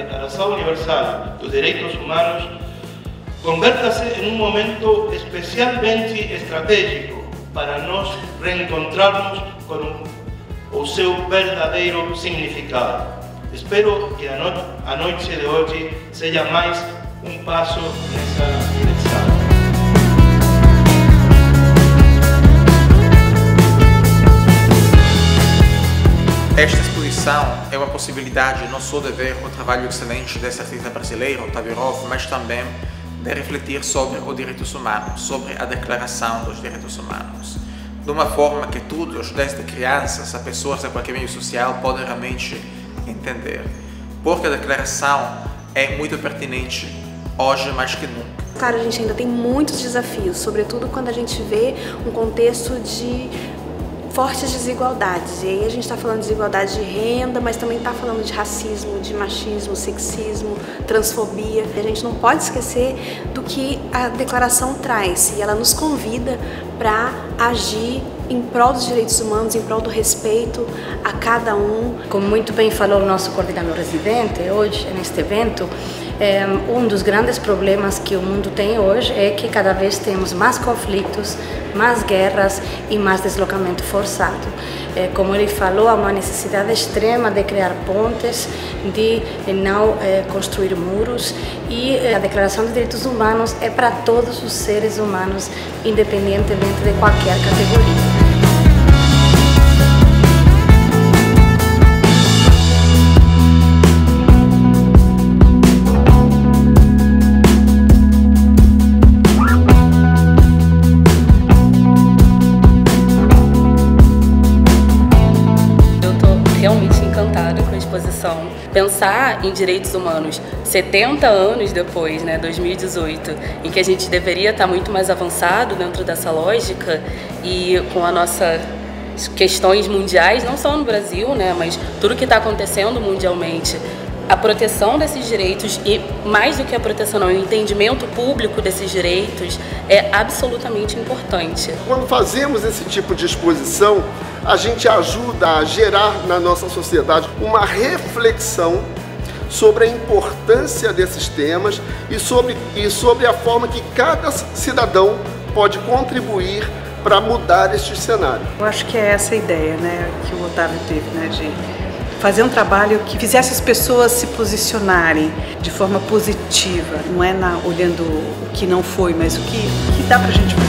Declaração Universal dos Direitos Humanos converta-se em um momento especialmente estratégico para nós reencontrarmos com o seu verdadeiro significado. Espero que a noite de hoje seja mais um passo nessa direção. Esta exposição é uma possibilidade não só de ver o trabalho excelente desse artista brasileiro, Tavirov, mas também de refletir sobre os direitos humanos, sobre a Declaração dos Direitos Humanos, de uma forma que todos, desde crianças a pessoas de qualquer meio social, podem realmente entender. Porque a Declaração é muito pertinente hoje mais que nunca. Cara, a gente ainda tem muitos desafios, sobretudo quando a gente vê um contexto de fortes desigualdades. E aí a gente está falando de desigualdade de renda, mas também está falando de racismo, de machismo, sexismo, transfobia. A gente não pode esquecer do que a declaração traz, e ela nos convida para agir em prol dos direitos humanos, em prol do respeito a cada um. Como muito bem falou o nosso coordenador residente hoje neste evento, um dos grandes problemas que o mundo tem hoje é que cada vez temos mais conflitos, mais guerras e mais deslocamento forçado. Como ele falou, há uma necessidade extrema de criar pontes, de não construir muros, e a Declaração de Direitos Humanos é para todos os seres humanos, independentemente de qualquer categoria. Realmente encantada com a exposição. Pensar em direitos humanos 70 anos depois, 2018, em que a gente deveria estar muito mais avançado dentro dessa lógica e com as nossas questões mundiais, não só no Brasil, mas tudo que está acontecendo mundialmente, a proteção desses direitos e, mais do que a proteção, o entendimento público desses direitos é absolutamente importante. Quando fazemos esse tipo de exposição, a gente ajuda a gerar na nossa sociedade uma reflexão sobre a importância desses temas e sobre a forma que cada cidadão pode contribuir para mudar este cenário. Eu acho que é essa a ideia, que o Otávio teve, de fazer um trabalho que fizesse as pessoas se posicionarem de forma positiva, não é olhando o que não foi, mas o que dá pra gente fazer.